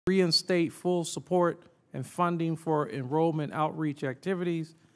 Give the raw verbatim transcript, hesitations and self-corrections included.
reinstate full support and funding for enrollment outreach activities,